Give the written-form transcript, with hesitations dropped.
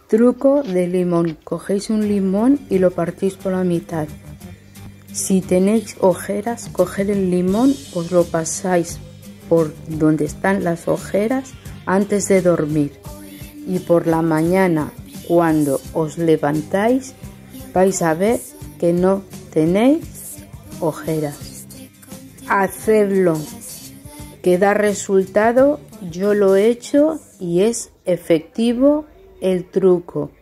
Truco de limón. Cogéis un limón y lo partís por la mitad. Si tenéis ojeras, coged el limón, os lo pasáis por donde están las ojeras antes de dormir. Y por la mañana, cuando os levantáis, vais a ver que no tenéis ojeras. Hacedlo, que da resultado. Yo lo he hecho y es efectivo el truco.